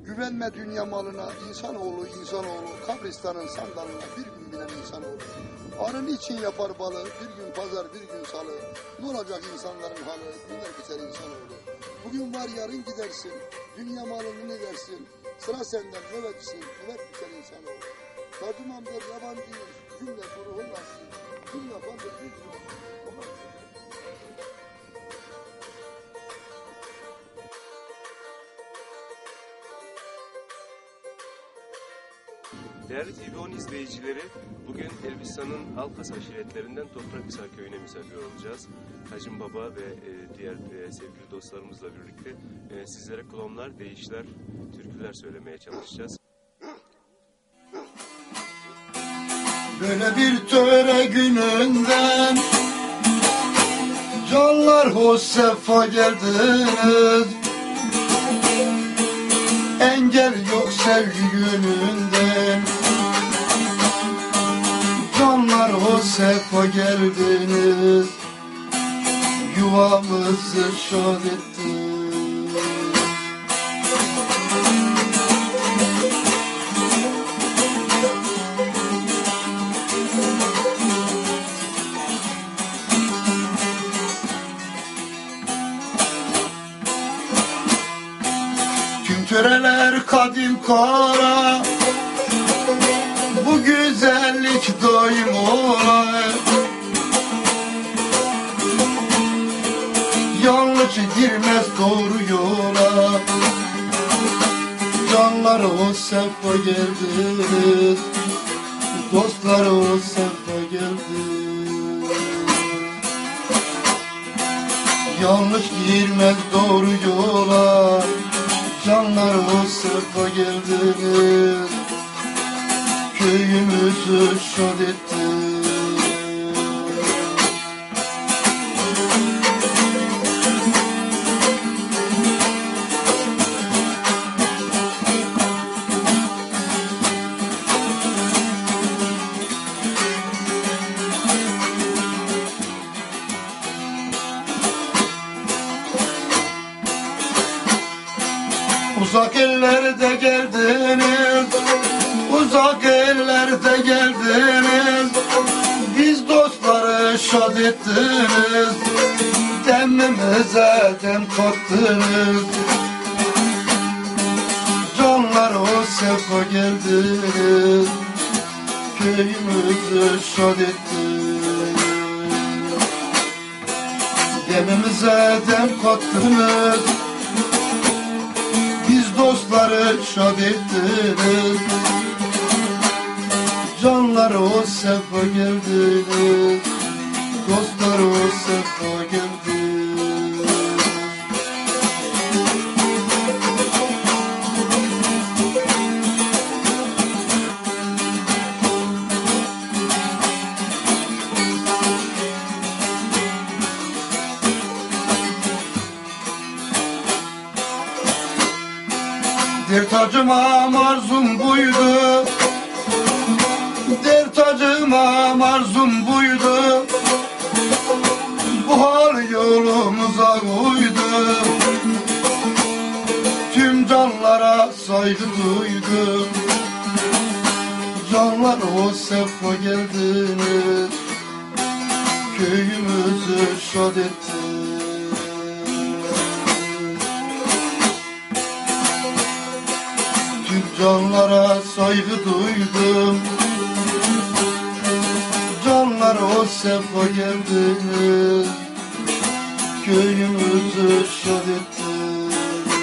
Güvenme dünya malına, insanoğlu, kabristanın sandalına bir gün binen insanoğlu. Arı için yapar balı, bir gün pazar, bir gün salı. Ne olacak insanların halı, günler biter insanoğlu. Bugün var yarın gidersin, dünya malını ne dersin? Sıra senden nöbetçisin, nöbet biter insanoğlu. Tercümandır yabancıyız, cümle ruhun asil, cümle yapandır bir gün. Değerli TV10 izleyicileri, bugün Elbistan'ın Alkas aşiretlerinden Toprakhisar köyüne misafir olacağız. Hacım Baba ve diğer sevgili dostlarımızla birlikte sizlere klonlar, deyişler, türküler söylemeye çalışacağız. Böyle bir töre gününden canlar hoş sefa geldiniz. Engel yok sevgi gününden, canlar hoş sefa geldiniz. Yuvamızı şad ettiniz. Töreler kadim kara, bu güzellik daim ola. Yanlış girmez doğru yola. Canlar o sefa geldiniz, dostlar o sefa geldiniz. Yanlış girmez doğru yola. Canlar o sefa geldiniz, köyümüzü şad ettiniz. Uzak ellerde geldiniz, uzak ellerde geldiniz. Biz dostları şad ettiniz, demimize dem kattınız. Canlar o sefa geldiniz, köyümüzü şad ettiniz. Demimize dem kattınız, dostları şad ettiniz. Canlar o sefa geldiniz, dostlar o sefa geldiniz. Dert acımam arzum buydu, dert acımam arzum buydu. Bu hal yolumuza uydu, tüm canlara saygı duydum. Canlar o sefa geldiniz, köyümüzü şad ettiniz. Canlara saygı duydum, canlar o sefa geldiniz, köyümüzü şad ettiniz.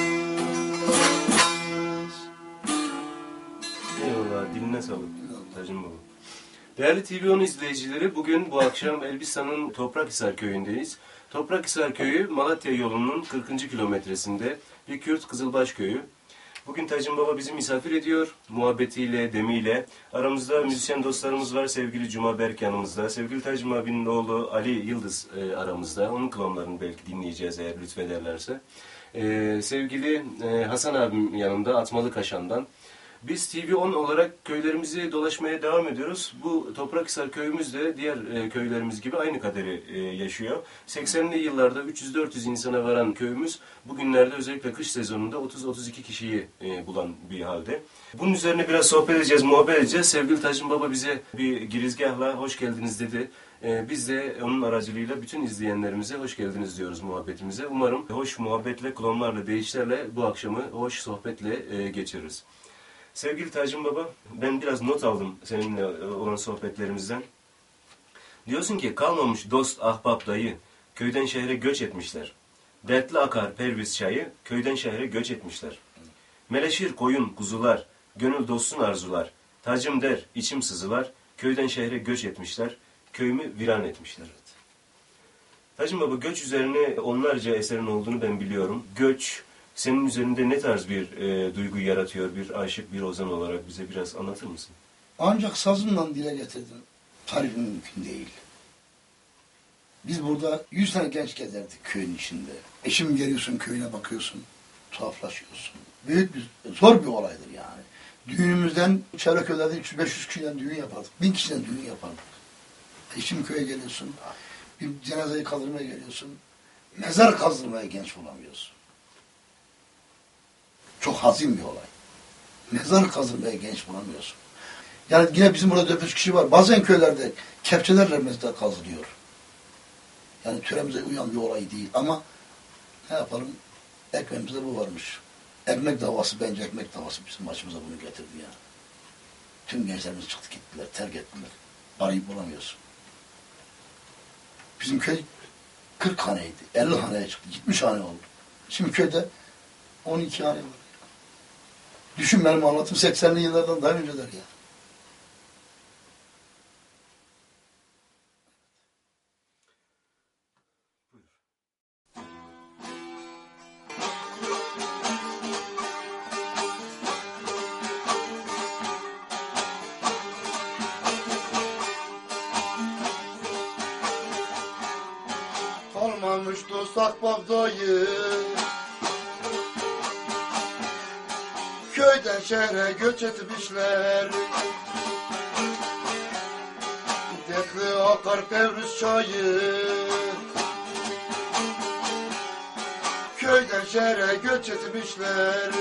Eyvallah, diline sağlık Hacım Baba. Değerli TV10 izleyicileri, bugün bu akşam Elbistan'ın Toprakhisar köyündeyiz. Toprakhisar köyü Malatya yolunun 40. kilometresinde bir Kürt Kızılbaş köyü. Bugün Hacım Baba bizi misafir ediyor, muhabbetiyle, demiyle. Aramızda müzisyen dostlarımız var, sevgili Cuma Berk yanımızda. Sevgili Hacım abinin oğlu Ali Yıldız aramızda. Onun klonlarını belki dinleyeceğiz eğer lütfederlerse. Sevgili Hasan abim yanımda, Atmalı Kaşan'dan. Biz TV10 olarak köylerimizi dolaşmaya devam ediyoruz. Bu Toprakhisar köyümüz de diğer köylerimiz gibi aynı kaderi yaşıyor. 80'li yıllarda 300-400 insana varan köyümüz bugünlerde özellikle kış sezonunda 30-32 kişiyi bulan bir halde. Bunun üzerine biraz sohbet edeceğiz, muhabbet edeceğiz. Sevgili Tacım Baba bize bir girizgahla hoş geldiniz dedi. Biz de onun aracılığıyla bütün izleyenlerimize hoş geldiniz diyoruz muhabbetimize. Umarım hoş muhabbetle, klonlarla, deyişlerle bu akşamı hoş sohbetle geçiririz. Sevgili Tacım Baba, ben biraz not aldım seninle olan sohbetlerimizden. Diyorsun ki kalmamış dost, ahbap, dayı, köyden şehre göç etmişler. Dertli akar perviz çayı, köyden şehre göç etmişler. Meleşir koyun, kuzular, gönül dostun arzular. Tacım der, içim sızılar, köyden şehre göç etmişler. Köyümü viran etmişler. Tacım Baba, göç üzerine onlarca eserin olduğunu ben biliyorum. Göç senin üzerinde ne tarz bir duygu yaratıyor, bir aşık, bir ozan olarak bize biraz anlatır mısın? Ancak sazımla dile getirdim. Tarifi mümkün değil. Biz burada 100 tane genç gezerdik köyün içinde. Eşim geliyorsun, köyüne bakıyorsun, tuhaflaşıyorsun. Büyük bir, zor bir olaydır yani. Düğünümüzden çevre köylerde 300-500 kişiden düğün yapardık. 1000 kişiden düğün yapardık. Eşim köye geliyorsun, bir cenazeyi kaldırmaya geliyorsun. Mezar kazdırmaya genç bulamıyorsun. Çok hazin bir olay. Mezar kazılmaya genç bulamıyorsun. Yani yine bizim burada 400 kişi var. Bazen köylerde kepçelerle mezar kazılıyor. Yani töremize uyan bir olay değil. Ama ne yapalım? Ekmeğimizde bu varmış. Ekmek davası, bence ekmek davası bizim başımıza bunu getirdi yani. Tüm gençlerimiz çıktı gittiler, terk ettiler. Parayı bulamıyorsun. Bizim köy 40 haneydi. 50 haneye çıktı. 70 hane oldu. Şimdi köyde 12 hane var. Düşün, benim anlatım 80'li yıllardan daha önceler ya. Kalmamış dost ahbap dayı, köyden şehre göç etmişler. Dertli akar Pevruz çayı, köyden şehre göç etmişler.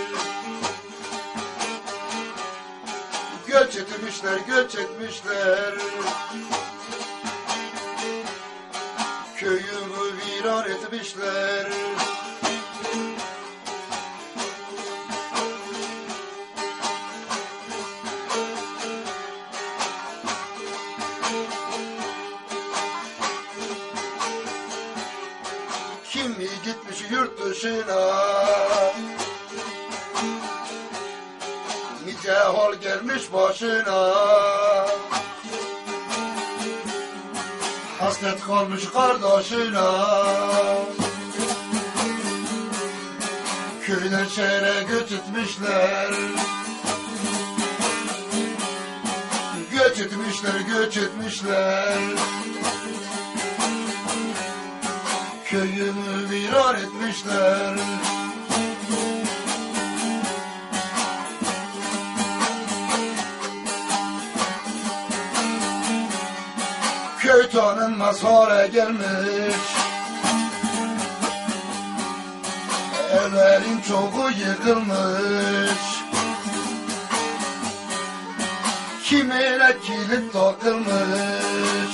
Göç etmişler, göç etmişler. Köyümü viran etmişler. Kimi gitmiş yurt dışına, nice hal gelmiş başına. Hasret kalmış kardeşine, köyden şehre göç etmişler. Göç etmişler, göç etmişler. Köyümü viran etmişler. Köy tanınmaz hale gelmiş, evlerin çoğu yıkılmış. Kimine kilit takılmış,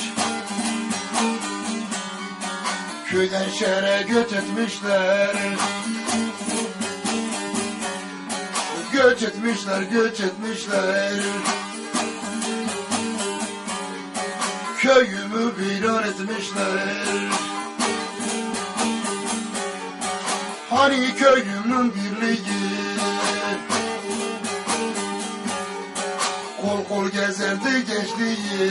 köyden şehre göç etmişler. Göç etmişler, göç etmişler. Köyümü viran etmişler. Hani köyümün birliği, kol kol gezerdi gençliği.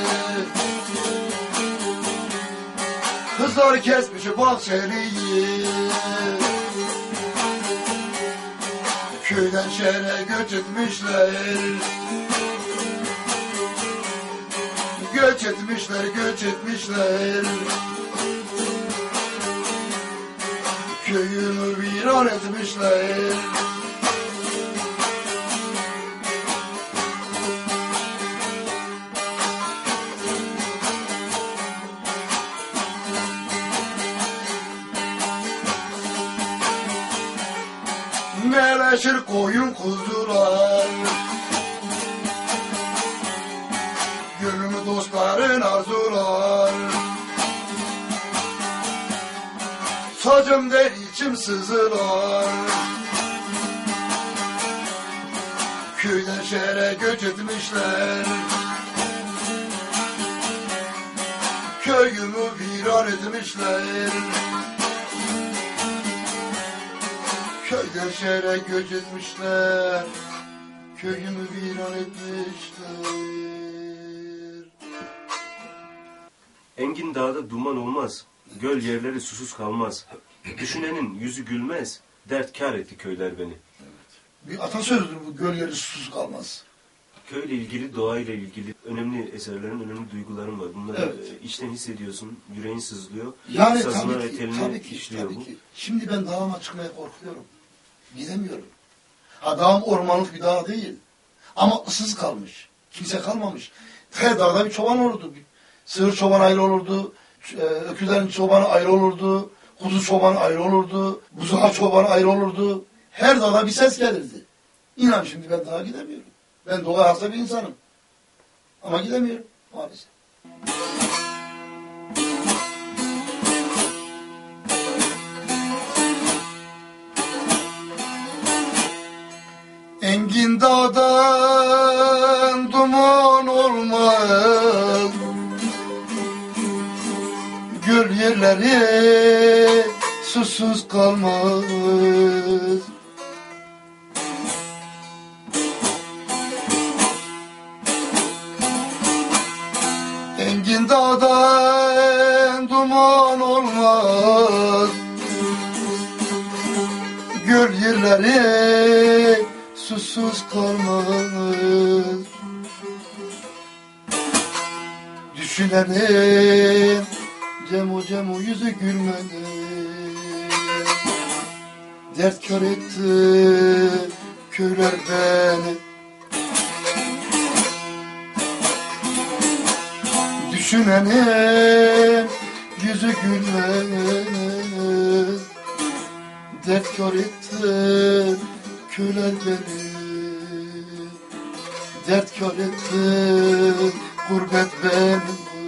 Kızlar kesmiş bahçeliği, köyden şehre göç etmişler. Göç etmişler, göç etmişler. Köyümü viran etmişler. Güreşir koyun kuzular, gönlümü dostların arzular. Sacım der içim sızılar, köyden şehre göç etmişler. Köyümü viran etmişler, köyden şehre göç etmişler. Köyümü viran etmişler. Engin dağda duman olmaz, göl yerleri susuz kalmaz. Düşünenin yüzü gülmez, dert kâr etti köyler beni. Bir atasözüdür bu, göl yeri susuz kalmaz. Köyle ilgili, doğayla ilgili önemli eserlerin, önemli duyguların var. Bunları Evet. içten hissediyorsun, yüreğin sızlıyor. Yani Sazına tabii ve ki, teline tabii ki, işliyor tabii bu. ki. Şimdi ben dağıma çıkmaya korkuyorum. Gidemiyorum. Ha, dağım ormanlık bir dağ değil. Ama ıssız kalmış. Kimse kalmamış. Her dağda bir çoban olurdu. Bir sığır çoban ayrı olurdu. Öküzlerin çobanı ayrı olurdu. Kuzu çobanı ayrı olurdu. Buzağı çobanı ayrı olurdu. Her dağda bir ses gelirdi. İnan şimdi ben dağa gidemiyorum. Ben doğa hasta bir insanım. Ama gidemiyorum maalesef. Engin dağdan duman olmaz, göl yerleri susuz kalmaz. Engin dağdan duman olmaz, göl yerleri susuz kalmaz. Düşünenin cemu yüzü gülmedi, dert kör etti köyler beni. Düşünenin yüzü gülmez, dert kör etti köyler beni. Dert kör etti gurbet beni.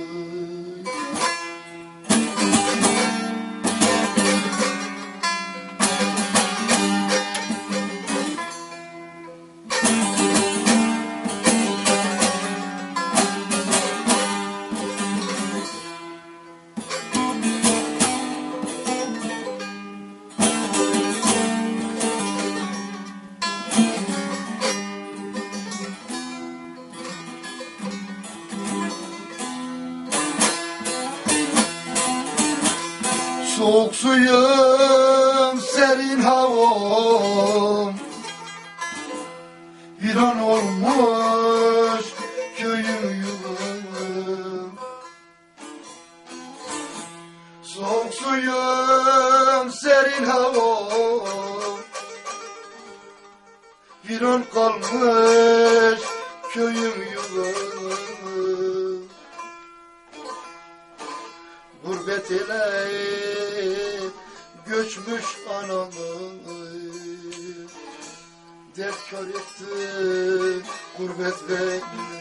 Soğuk suyum, serin havam, viran olmuş köyüm yuvam. Soğuk suyum, serin havam, viran kalmış köyüm yuvam. Gurbet ile göçmüş anamı, dert kör etti gurbet beni.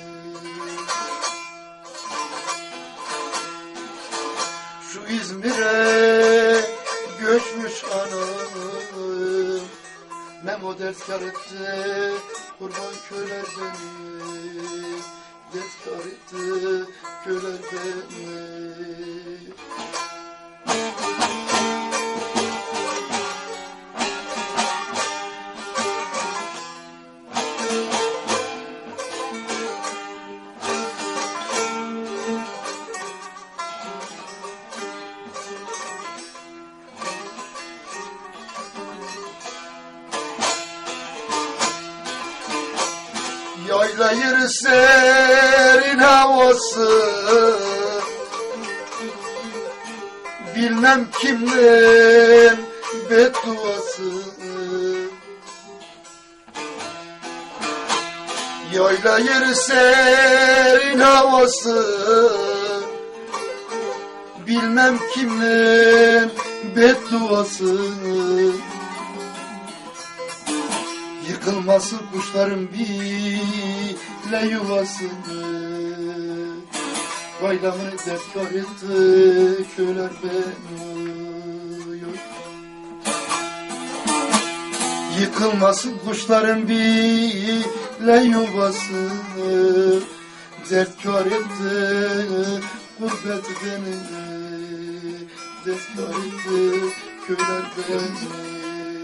Şu İzmir'e göçmüş anamı, Memo dert kör etti kurban köyler beni. Dert kör etti köyler beni. Yayla yeri serin havası, bilmem kimden bedduası. Yayla yeri serin havası, bilmem kimden bedduası. Yıkılması kuşların bile yuvasını, bayramını defkar etti köyler beni. Yıkılması kuşların bile yuvasını, defkar etti gurbet beni, defkar etti köyler beni.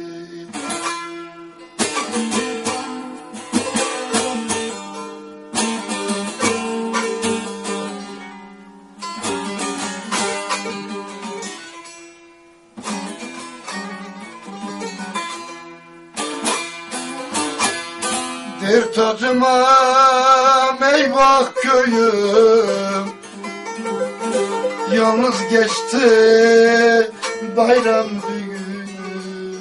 Dert acımam eyvah köyüm, yalnız geçti bayram düğünüm.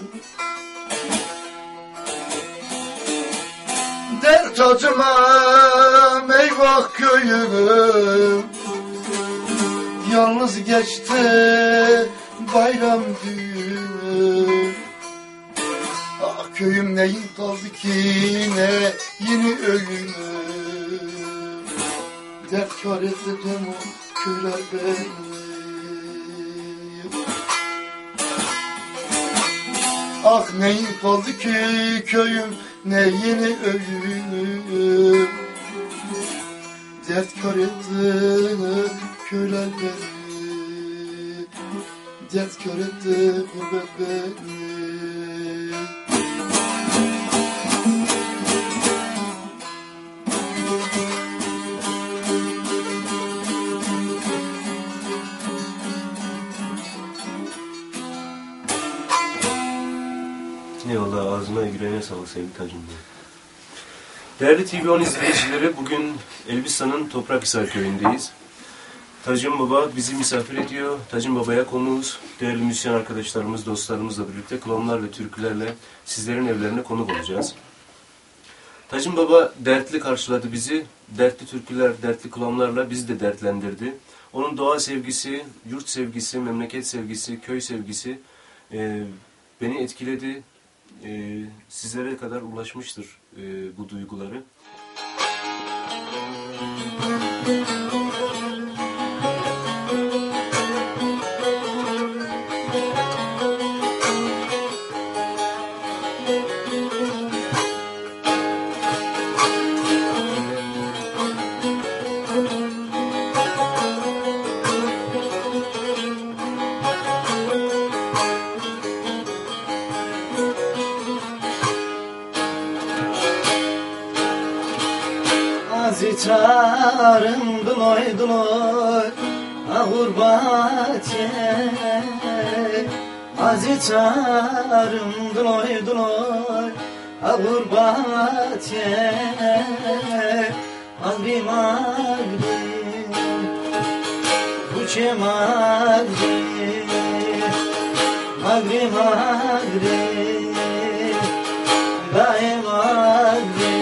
Dert acımam eyvah köyüm, yalnız geçti bayram düğünüm. Ah köyüm neyin kaldı ki ne yeni ölümüm, defkar ettim o köyler beni. Ah neyin kaldı ki köyüm ne yeni ölümüm, defkar ettim köyler beni, defkar ettim gurbet beni. Eyvallah, ağzına yüreğine sağlık sevgili Tacım Bey. Değerli TV10 izleyicileri, bugün Elbistan'ın Toprakhisar köyündeyiz. Tacım Baba bizi misafir ediyor. Tacım Baba'ya konuğuz. Değerli müzisyen arkadaşlarımız, dostlarımızla birlikte klonlar ve türkülerle sizlerin evlerine konuk olacağız. Tacım Baba dertli karşıladı bizi. Dertli türküler, dertli klonlarla bizi de dertlendirdi. Onun doğa sevgisi, yurt sevgisi, memleket sevgisi, köy sevgisi beni etkiledi. Sizlere kadar ulaşmıştır bu duyguları. Çarım dunoy dunoy ağurbatiye, azi çarım dunoy dunoy ağurbatiye, magri magri kuçe magri, magri magri daye magri.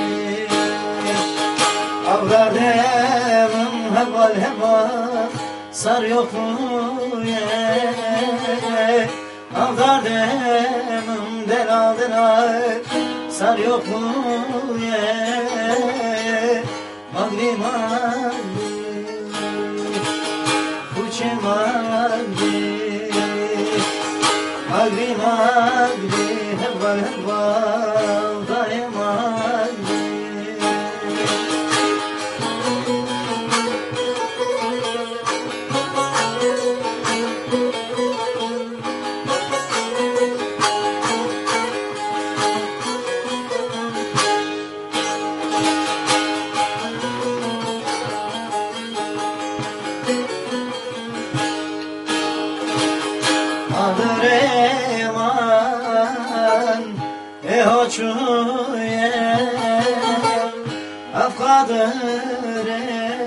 Avrademim heval heval sar yokluye, avrademim delal delal sar yokluye, magri magri kuçe magri, magri magri heval heval daye magri. Hoçuye afkadere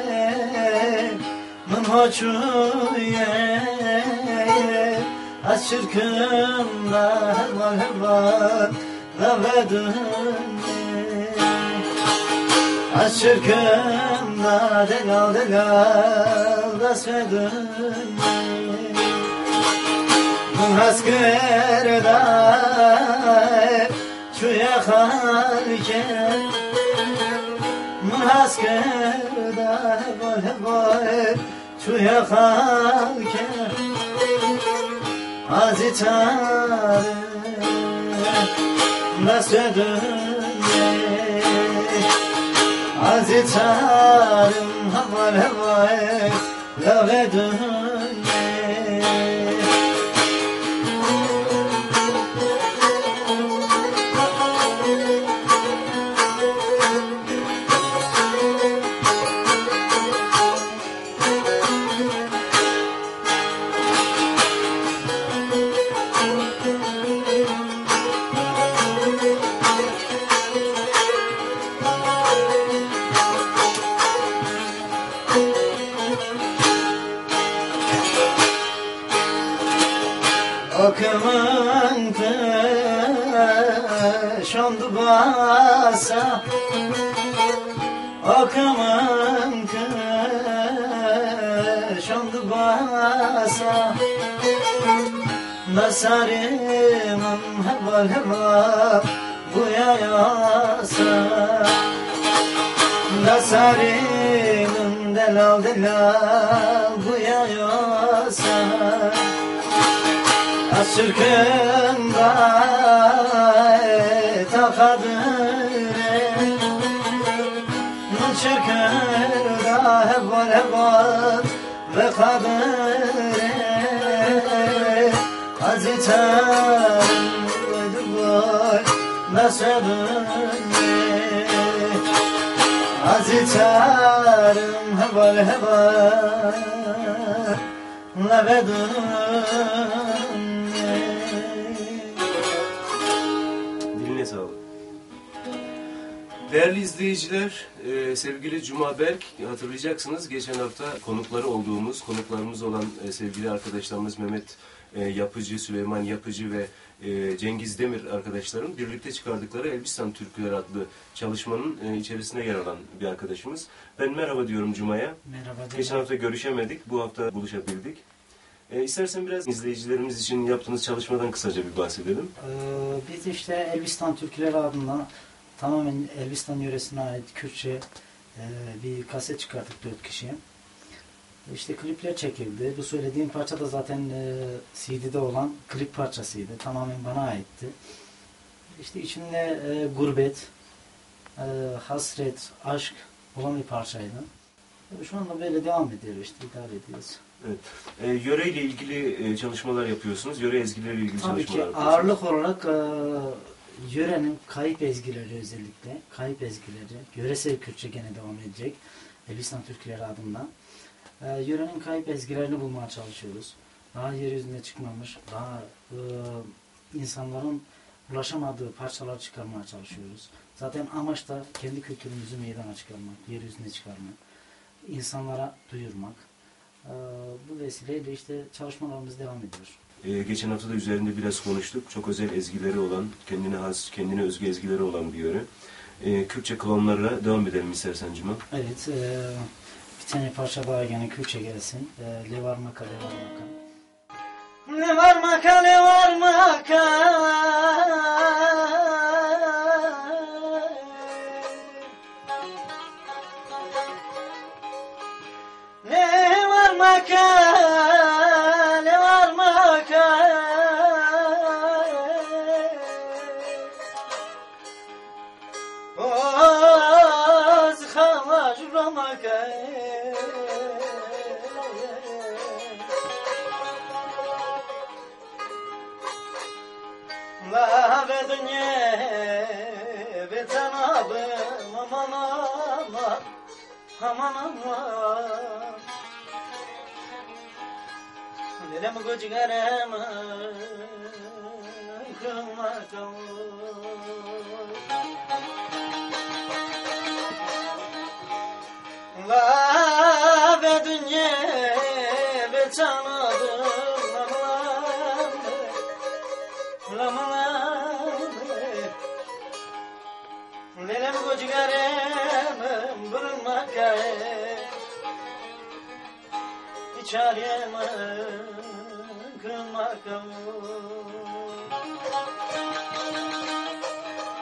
min hoçuye aşırkımda heval heval lavedunye, aşırkımda delal delal dasvedunye, min haskerda çuya halke Münhaskır da heval çuya halke Azitarım Nasredunye Azitarım heval lavedunye Akımın şondu basa Akımın şondu basa Nasarimim heval heval bu yayasa Nasarimim delal delal bu yayasa Aşırkında takadire Nçırkında heval heval ve kadire Azitarım ve duvar nasabınne Azitarım heval heval levedunne Diline sağlık. Değerli izleyiciler, sevgili Cuma Berk, hatırlayacaksınız geçen hafta konuklarımız olan sevgili arkadaşlarımız Mehmet Yapıcı, Süleyman Yapıcı ve Cengiz Demir arkadaşlarım birlikte çıkardıkları Elbistan Türküleri adlı çalışmanın içerisine yer alan bir arkadaşımız. Ben merhaba diyorum Cuma'ya. Merhaba. Geçen hafta görüşemedik, bu hafta buluşabildik. İstersen biraz izleyicilerimiz için yaptığınız çalışmadan kısaca bir bahsedelim. Biz işte Elbistan Türküleri adına tamamen Elbistan yöresine ait Kürtçe bir kaset çıkarttık 4 kişiye. İşte klipler çekildi. Bu söylediğim parça da zaten CD'de olan klip parçasıydı. Tamamen bana aitti. İşte içinde gurbet, hasret, aşk olan bir parçaydı. Şu anda böyle devam ediyor işte, idare ediyoruz. Evet. Yöreyle ilgili çalışmalar yapıyorsunuz. Yöre ezgileriyle ilgili Tabii çalışmalar ki yapıyorsunuz. ağırlık olarak yörenin kayıp ezgileri özellikle, kayıp ezgileri, yöresel Kürtçe gene devam edecek. Elbistan Türküleri adından. Yörenin kayıp ezgilerini bulmaya çalışıyoruz. Daha yeryüzüne çıkmamış, daha insanların ulaşamadığı parçalar çıkarmaya çalışıyoruz. Zaten amaç da kendi kültürümüzü meydana çıkarmak, yeryüzüne çıkarmak, insanlara duyurmak. Bu vesileyle işte çalışmalarımız devam ediyor. Geçen hafta da üzerinde biraz konuştuk. Çok özel ezgileri olan, kendine has, kendine özgü ezgileri olan bir yöre. Kürtçe kıvamlarla devam edelim istersen Cuma. Evet, bir tane parça daha gene Kürtçe gelsin. Levar maka, levar maka. Levar maka, levar maka Levar maka, levar maka Oz khalaj ramaka La vednye vetanabım aman aman aman aman Nerem goçgarem kılmakam La vednye vetanabım Lelem goçgarem bırmakay İçariyem kılmakam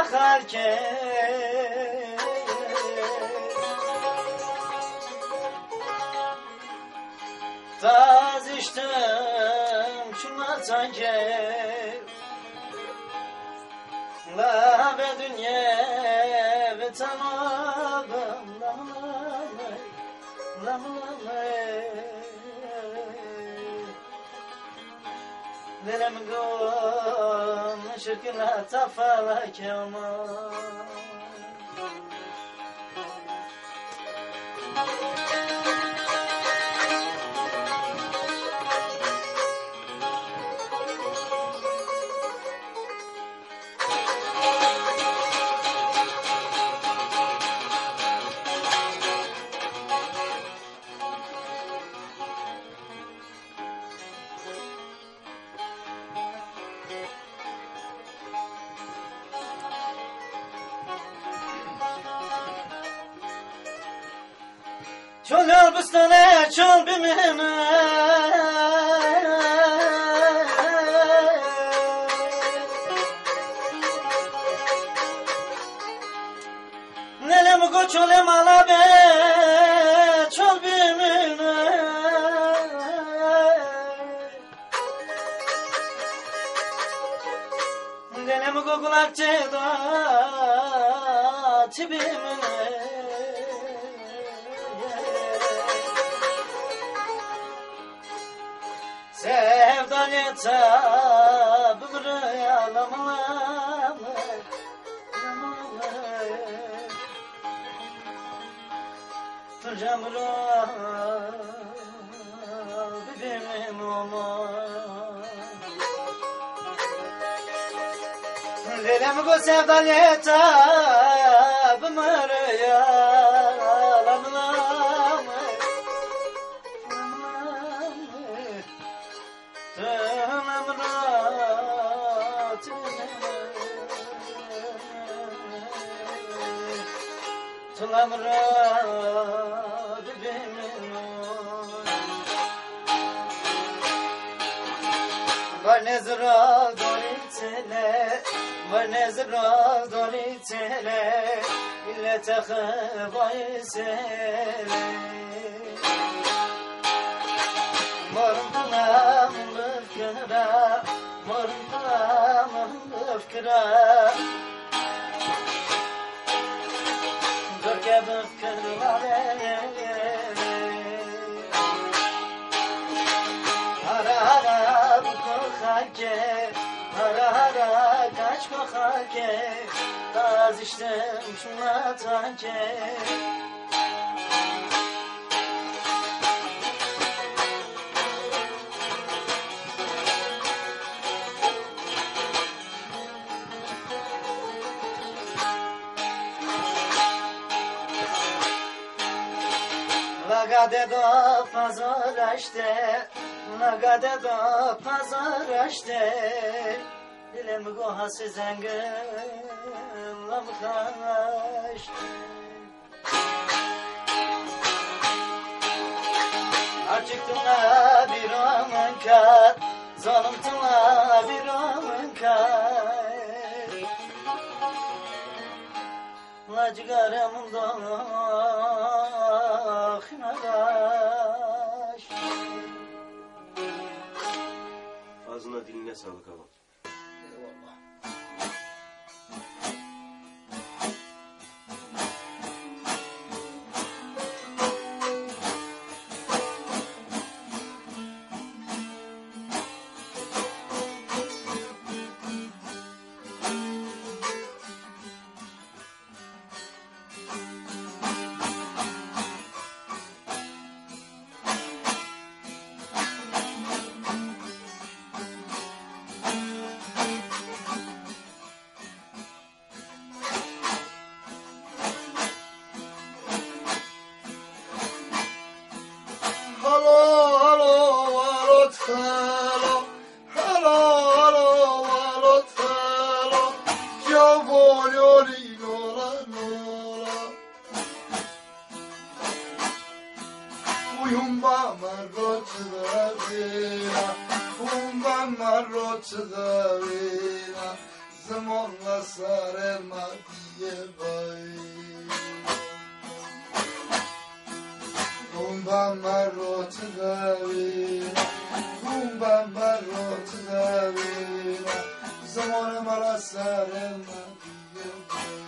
bakarken taz içtim şuna sanki la be dünya ve tanıdım la Nerem gom şirkina tafala keman Çol elbisene çol bimime Nelem go çolem ala be çol bimime Nelem go kulak çeda tibimine Sevdalı tabımı yalamamı Turcamı bibimin olma Lelem go sevdalı tabımı yalamamı Tulamra bibimin Var nezra doritele Var nezra doritele İlle tekıbayı sele Moruntulam öfkara Moruntulam öfkara Dörke öfkara Hara hara bu korkarke Hara hara kaç korkarke Taz içtim şuna tanke Nagade do pazaraşte Nagade do pazaraşte Dilim gohası zengin Lamkaşte Açıktına bir amın kat Zalimtına bir amın kat Lacıgarım dahinadaş Ağzına diline sağlık ama. Eyvallah. zamanla sarılma diye bay. Gumba marrot davina, gumba marrot davina, zamanla la sarılma diye bay.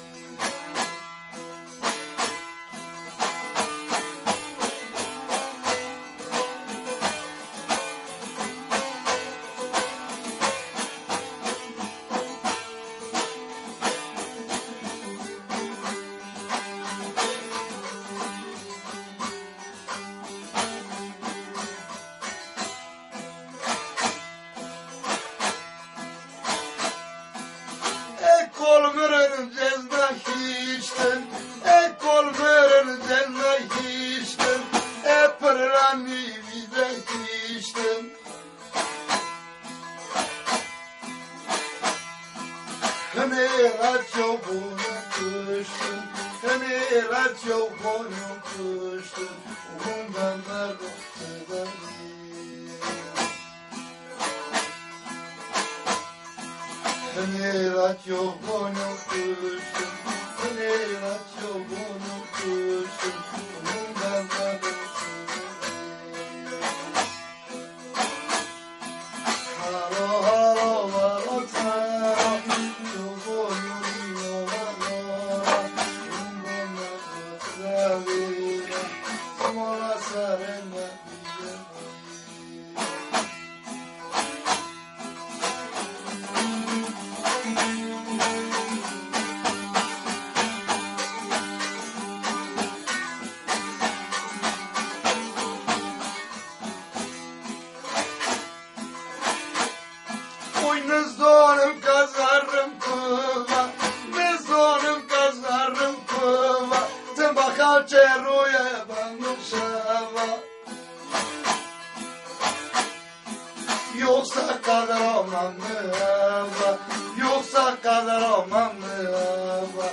Yoksa kadar olmam mı abla? Yoksa kadar olmam mı abla?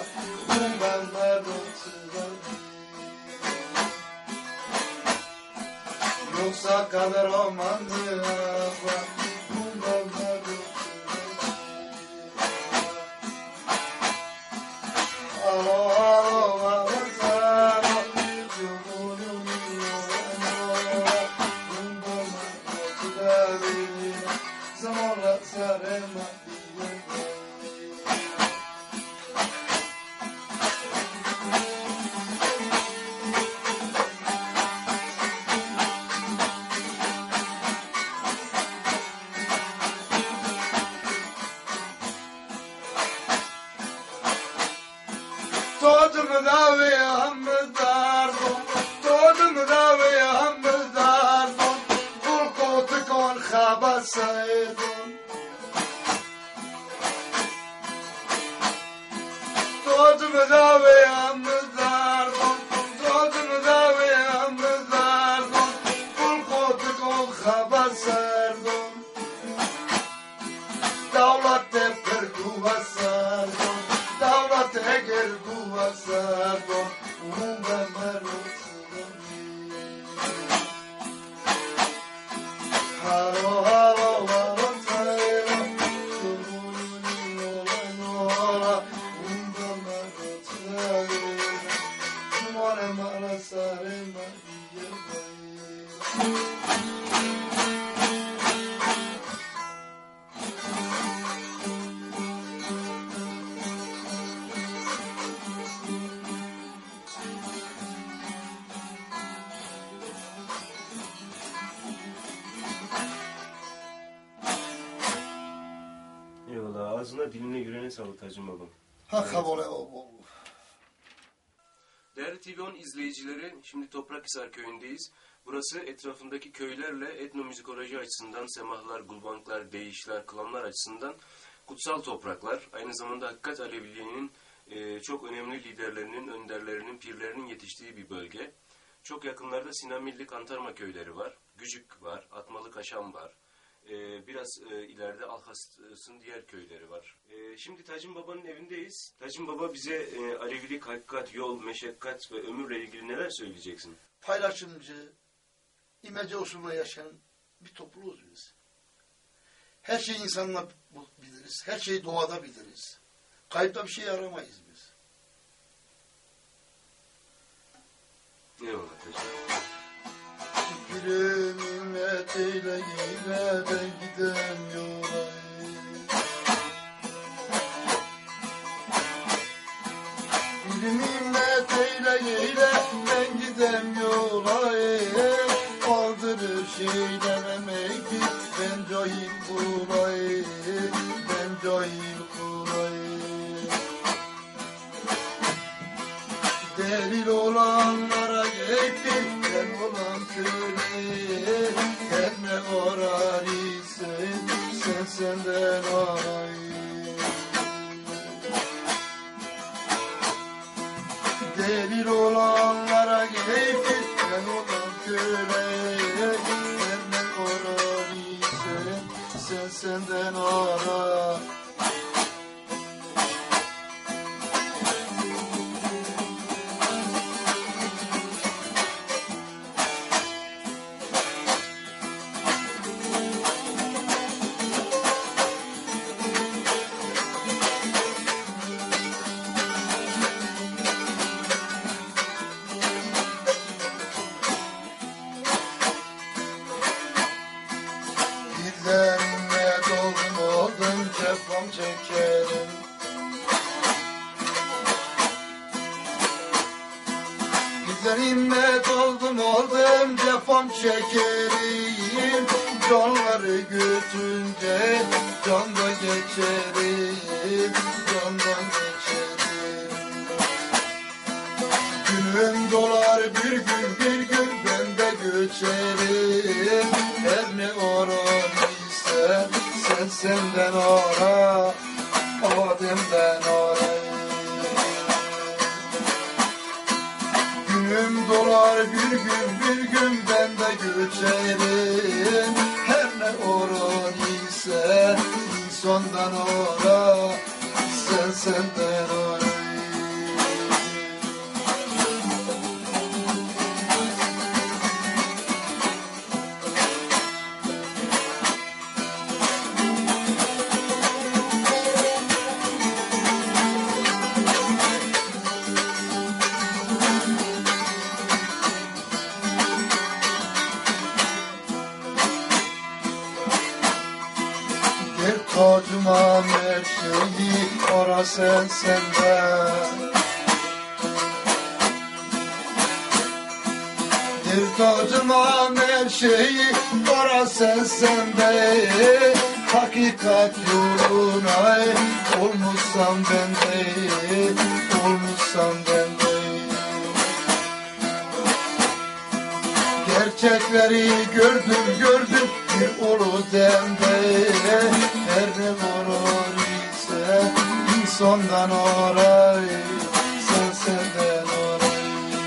Bunlar olsun. Yoksa kadar olmam mı abla? Bunlar olsun. Alo alo alo sana. Zamanla sarılma diye. Todumu da ve hamı dardım, todumu da ve hamı dardım, kul kotu kon habasaydım. Todumu da ve hamı dardım, todumu da ve hamı dardım, kul kotu kon habasaydım. Davlat tepkir kuvasaydım, davlat eger kuvasaydım, umumda merusaydım. Halo halo halo tayro, şuruni ola, umumda merusaydım. Umare marasarım diye bay. Eyvallah. Ağzına diline yüreğine sağlık Hacım babam. Hakka bole o. Değerli TV10 izleyicileri, şimdi Toprakhisar köyündeyiz. Burası etrafındaki köylerle etnomüzikoloji açısından, semahlar, gulbanklar, deyişler, klanlar açısından kutsal topraklar. Aynı zamanda Hakikat Aleviliğinin çok önemli liderlerinin, önderlerinin, pirlerinin yetiştiği bir bölge. Çok yakınlarda Sinan Milli Antarma köyleri var. Gücük var, Atmalı Kaşan var. Biraz ileride Alhas'ın diğer köyleri var. Şimdi Tacım Baba'nın evindeyiz. Tacım Baba bize Alevilik, hakikat, yol, meşakkat ve ömürle ilgili neler söyleyeceksin? Paylaşımcı, imece usulüyle yaşayan bir topluluğuz biz. Her şeyi insanla biliriz. Her şeyi doğada biliriz. Kayıpta bir şey aramayız biz. Eyvallah Tacım. Bir minnet eyle yine ben gidem yola. Bir minnet eyle ben gidem yola. Aldırır şeylememek ben cahil kulay. Ben cahil kulay. Delil olanlara gittim, ben olan köle. Her ne arar isen, sen senden aray. Delil olanlara gittim, ben olan köle. Her ne arar isen, sen senden aray. Dizlerime doldum cefam çekerim. Dizlerime doldum cefam çekerim. Canları götünce canda geçerim. Candan geçerim. Günüm dolar bir gün ben de göçerim. Her ne arar ise sen senden ara, Adem'den ara. Günüm dolar bir gün ben de göçerim. Her ne arar ise insandan ara, sen senden ara. Tacıma her şeyi ara sen senden. Bir tacıma her şeyi ara sen senden. Hakikat yoluna olmuşsam ben de, olmuşsam ben de. Gerçekleri gördüm bir ulu demde. Her ne arar ise insandan aray, sen senden aray.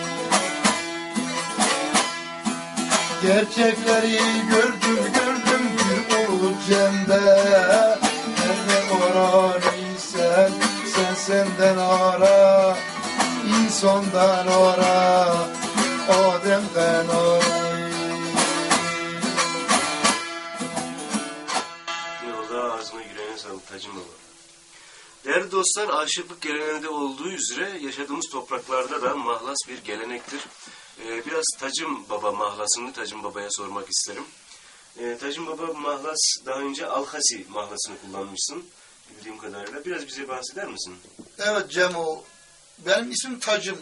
Gerçekleri gördüm bir ulu cemde. Her ne arar ise sen senden ara, insandan ara, Adem'den aray. Ağzına yüreğine sağlık Tacım Baba. Değerli dostlar, aşıklık geleneğinde olduğu üzere yaşadığımız topraklarda da mahlas bir gelenektir. Biraz Tacım Baba mahlasını Tacım Baba'ya sormak isterim. Tacım Baba mahlas, daha önce Alhasi mahlasını kullanmışsın bildiğim kadarıyla. Biraz bize bahseder misin? Evet Cemo, benim ismim Tacım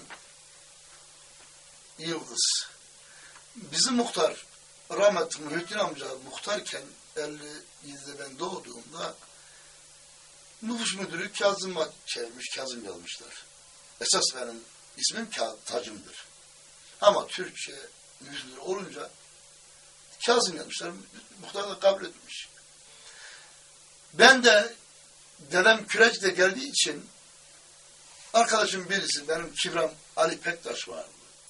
Yıldız. Bizim muhtar, rahmetli Muhittin amca muhtarken 57'de ben doğduğumda nüfus müdürü Kazım'a çevirmiş, Kazım yazmışlar. Esas benim ismim Tacım'dır. Ama Türkçe nüfus müdürü olunca Kazım yazmışlar. Muhtar da kabul etmiş. Ben de dedem Küreç'te geldiği için arkadaşım birisi, benim Kibram Ali Pektaş vardı.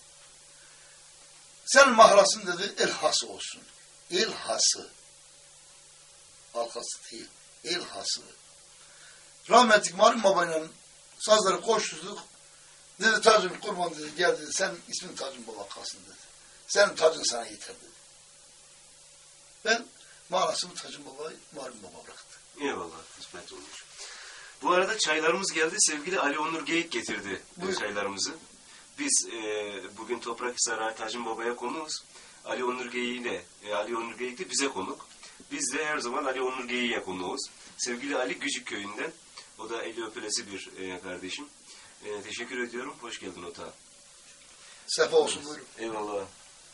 Senin mahlasın dedi, elhası olsun. Elhası. Halkası değil, elhası. Rahmetlik Marim Baba'yla sazları koşturduk. Dedi Tacım kurban dedi, gel dedi, sen ismin Tacım Baba kalsın dedi. Senin tacın sana yeter dedi. Ben Mağarasını Tacım Baba, Muharrem Baba bıraktı. Eyvallah, kısmet olmuş. Bu arada çaylarımız geldi. Sevgili Ali Onur Geyik getirdi çaylarımızı. Biz bugün Toprakhisar Tacım Baba'ya konuğuz. Ali Onur Geyik de bize konuk. Biz de her zaman Ali Onur Geyik'e konuğuz. Sevgili Ali Gücük köyünden. O da eli öpülesi bir kardeşim. Teşekkür ediyorum. Hoş geldin Ota. Sefa olsun, buyurun. Eyvallah.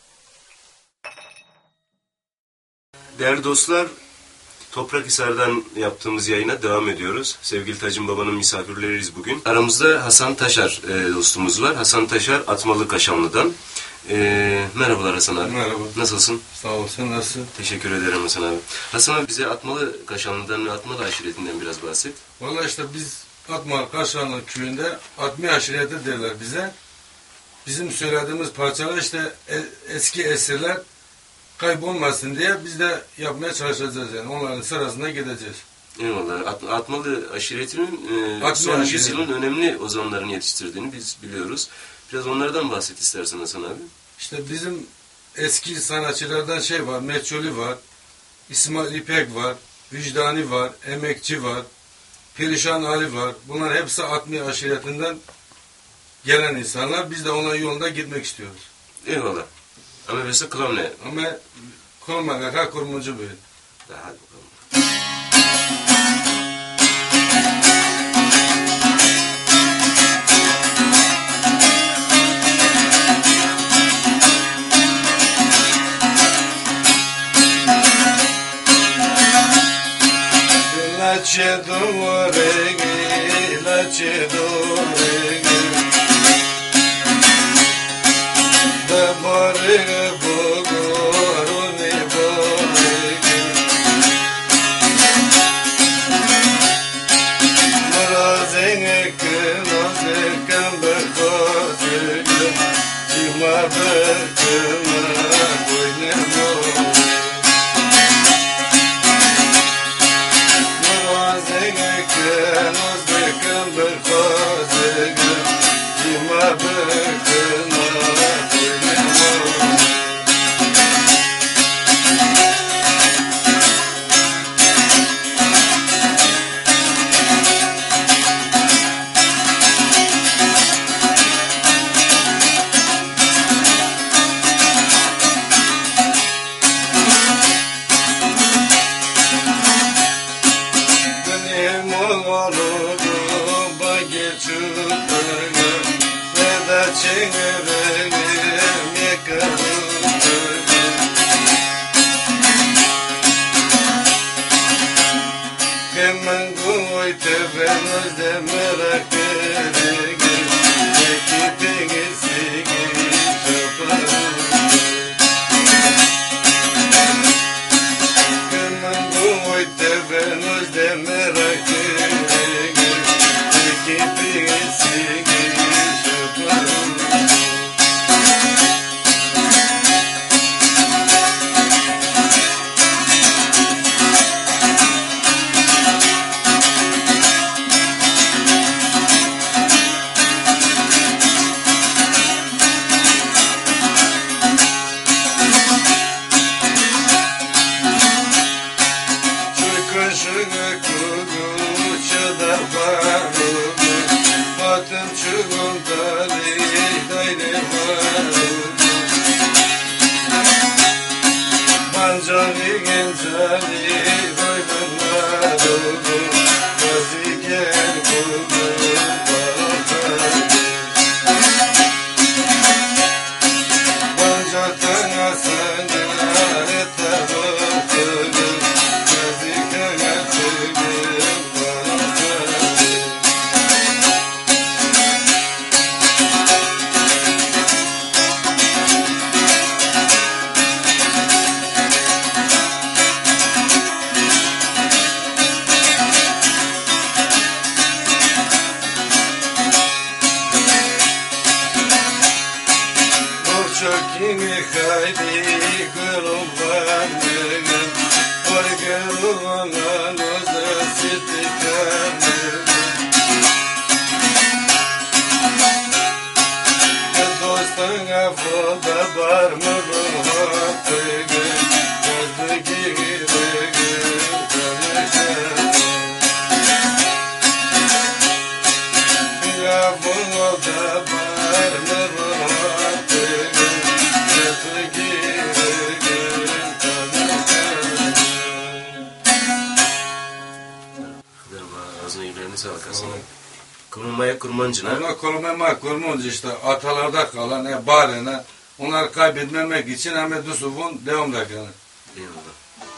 Değerli dostlar, Toprakhisar'dan yaptığımız yayına devam ediyoruz. Sevgili Tacım Baba'nın misafirleriyiz bugün. Aramızda Hasan Taşar dostumuz var. Hasan Taşar Atmalı Kaşanlı'dan. Merhabalar Hasan abi. Merhaba. Nasılsın? Sağ ol. Sen nasılsın? Teşekkür ederim Hasan abi. Hasan abi bize Atmalı Kaşanlı'dan ve Atmalı aşiretinden biraz bahset. Vallahi işte biz Atmalı Kaşanlı köyünde Atmi aşireti derler bize. Bizim söylediğimiz parçalar işte eski esirler kaybolmasın diye biz de yapmaya çalışacağız yani. Onların sırasına gideceğiz. Eyvallah. Atmalı aşiretinin son aşireti. 100 yılın önemli ozanların yetiştirdiğini biz biliyoruz. Biraz onlardan bahset istersen Hasan abi. İşte bizim eski sanatçılardan var, Meçhuli var, İsmail İpek var, Vicdani var, Emekçi var, Perişan Ali var. Bunlar hepsi Atmi aşiretinden gelen insanlar. Biz de onların yolunda gitmek istiyoruz. Eyvallah. Ama mesela kılam ne? Ama kolmaga kurmucu böyle. Hadi bakalım. Laçe doregi da barı bogoruni boregi Marazenge kınazırken bekazırken Cima bekına boynemo Var mı bu hakkı gözü gibi da parlar hatırım, hep girerim kanatlarım. Ağzına yüreğine sağlık aslında. Kurmaya kurmancına. Ona kurmama kurmunca işte atalarda kalan bari ne onları kaybetmemek için Ahmet Yusuf'un devamdakini. Eyvallah.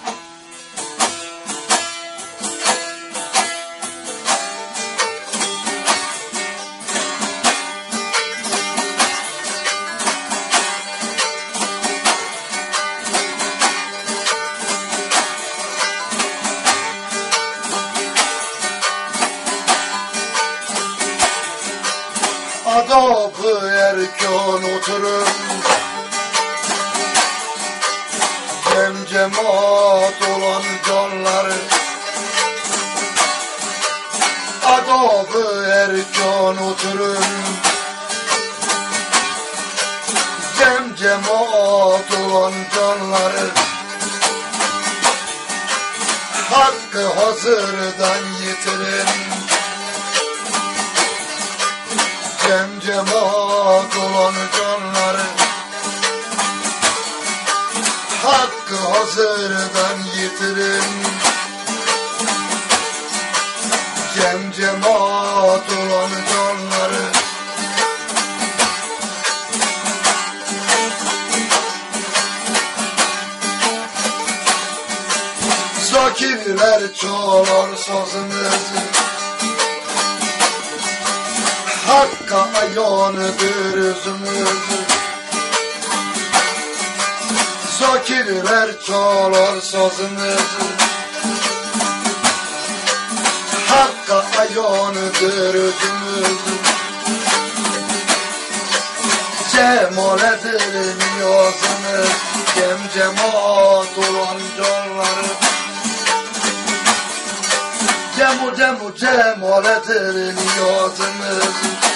Adabı erkan oturun, cemaat olan canları. Adabı erkan oturun, cemaat olan canları. Hakkı hazırdan yitirin, cemaat olan canları. Hakkı hazırdan yitirin, cemaat olan canları. Zakirler çalar sazınızı, Hakka ayanıdır özümüz. Zakirler çalar sazınızı, Hakka ayanıdır özümüz. Cemaledir niyazınız, cemaat olan canları. Cemaledir niyazınız,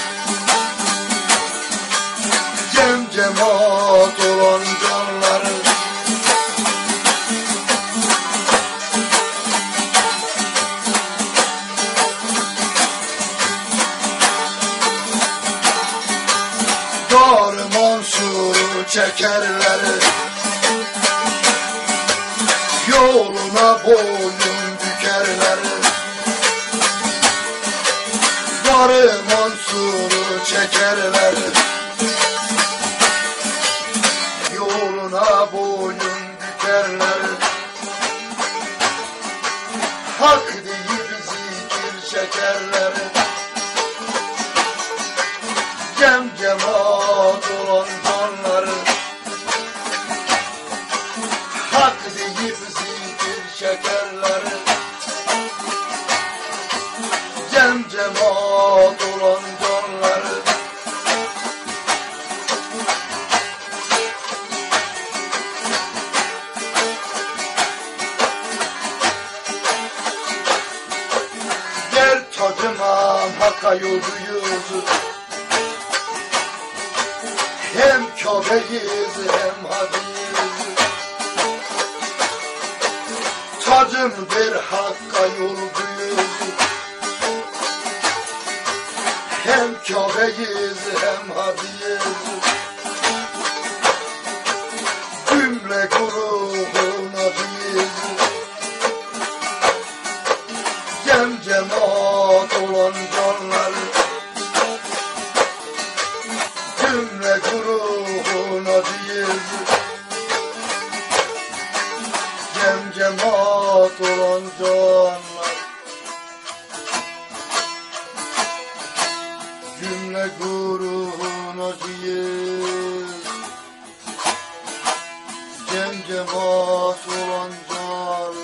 cemaat olan canları. Dar Mansur'u çekerler, yoluna boyun bükerler. Dar Mansur'u çekerler, yoluna boyun bükerler. Hak deyip zikir çekerler, cemaat olan canları. Hak deyip zikir çekerler, cemaat olan canları. Gel tacıma Hakka yolcuyuz, hem Kabe'yiz hem hadiyiz. Tacım bir Hakka yolcuyuz, hem Kabe'yiz hem hadiyiz. Cümle grubun adıyız, cemaat olan canlar. Cümle grubun adıyız, cemaat olan canlar. Cümle grubun adıyız, cemaat olan canlar.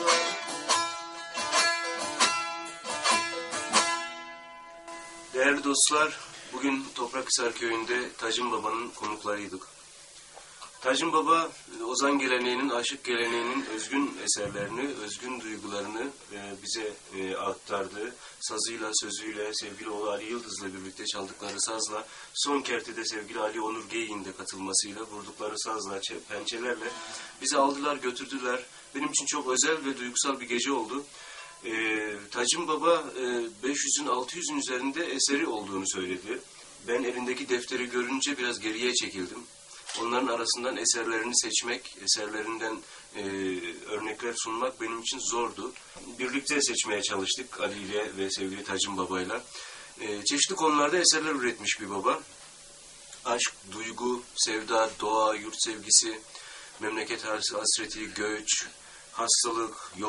Değerli dostlar, bugün Toprakhisar Köyü'nde Tacım Baba'nın konuklarıydık. Tacım Baba, ozan geleneğinin, aşık geleneğinin özgün eserlerini, özgün duygularını bize aktardı. Sazıyla, sözüyle, sevgili oğlu Ali Yıldız'la birlikte çaldıkları sazla, son kertede sevgili Ali Onur Geyik'in de katılmasıyla, vurdukları sazla, pençelerle bizi aldılar, götürdüler. Benim için çok özel ve duygusal bir gece oldu. Tacım Baba 500'ün 600'ün üzerinde eseri olduğunu söyledi. Ben elindeki defteri görünce biraz geriye çekildim. Onların arasından eserlerini seçmek, eserlerinden örnekler sunmak benim için zordu. Birlikte seçmeye çalıştık Ali ile ve sevgili Tacım Baba'yla. Çeşitli konularda eserler üretmiş bir baba. Aşk, duygu, sevda, doğa, yurt sevgisi, memleket hasreti, göç, hastalık,